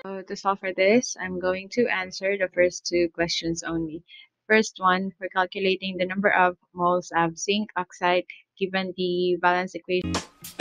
So to solve for this, I'm going to answer the first two questions only. First one, we're calculating the number of moles of zinc oxide given the balance equation.